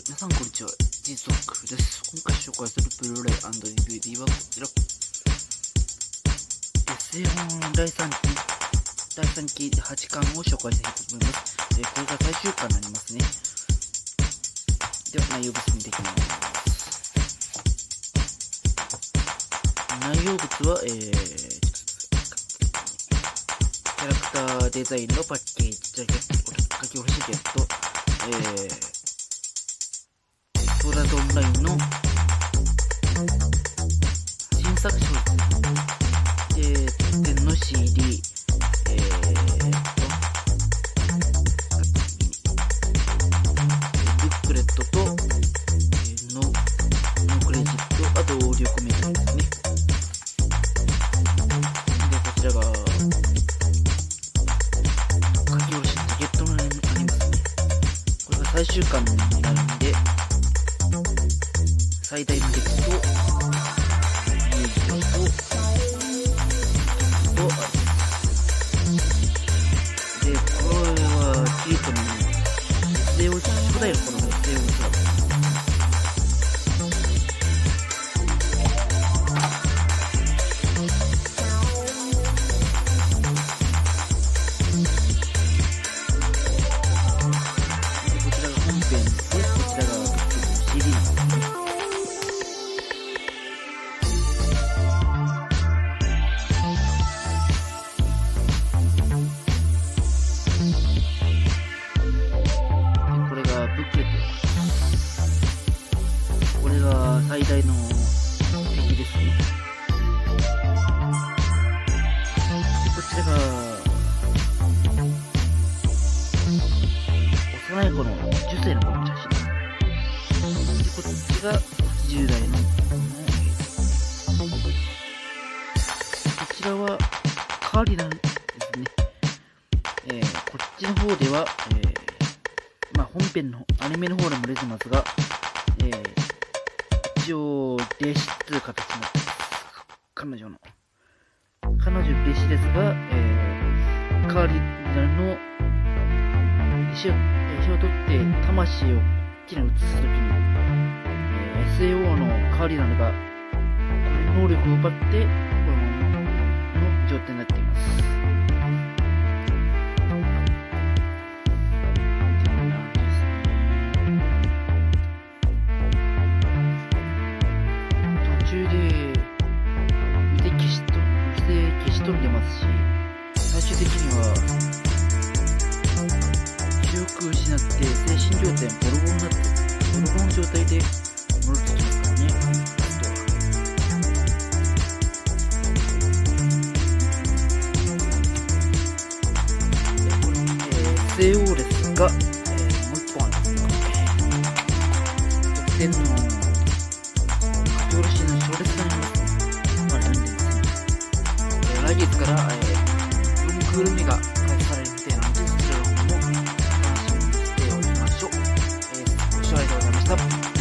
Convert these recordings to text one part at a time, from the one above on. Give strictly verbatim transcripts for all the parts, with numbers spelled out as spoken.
皆さんこんにちは、ジゾックです。今回紹介するブルーレイ&ディーブイディー はこちら。エスエーフォン だいさんき、だいさんきはちかんを紹介したいと思います。えー、これが最終巻になりますね。では、内容物見ていきます。内容物は、えー、キャラクターデザインのパッケージ、ジャケット、書き下ろしジャケット、えー、ソーダードオンラインの新作小説、えー、特典の シーディー、えーと、ブックレットと、えー、の、のクレジット、あとオーディオコメントですね。で、こちらが、書き下ろしジャケットのありますね。これが最終巻になるんで、最大のテキスト、ミュージックと、と、で、これは、キリトの エスエーオー、初代の頃の エスエーオー クラブ。こちらが本編で、こちらが シーディー なんですね。これが最大の敵ですね。で、こちらが幼い頃のじゅっさいの頃の写真です。で、こっちがはちじゅうだいのこちらはカーディナルですね。えー、こっちの方では、えーまあ、本編のアニメの方でも出てますが、えー、一応弟子っていう形になってます。彼女の彼女弟子ですが、えー、カーディナルの弟子を、弟子を取って魂をこっちに移すときに、えー、エスエーオー のカーディナルがこの能力を奪ってこの状態になっています。飛んでますし、最終的には記憶を失って精神状態ボロボロになってボロボロの状態で戻ってきますからね。これ、えー、エスエーオー ですが、えー、もう一本あるんですが、特典の書き下ろしの小列になりますね。来月から、えー、よんクール目が開始されるみたいなので、そちらの方も楽しみにしておきましょう。えー、ご視聴ありがとうございました。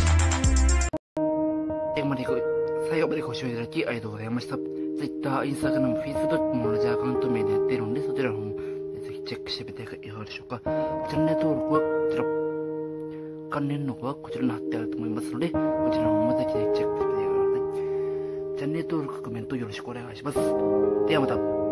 最後までご、最後までご視聴いただきありがとうございました。Twitter、Instagram、Facebook も同じアカウント名でやっているので、そちらの方もぜひチェックしてみてはいかがでしょうか。チャンネル登録はこちら、関連の方はこちらに貼ってあると思いますので、こちらの方もぜひチェックしてみてください。チャンネル登録、コメントよろしくお願いします。ではまた。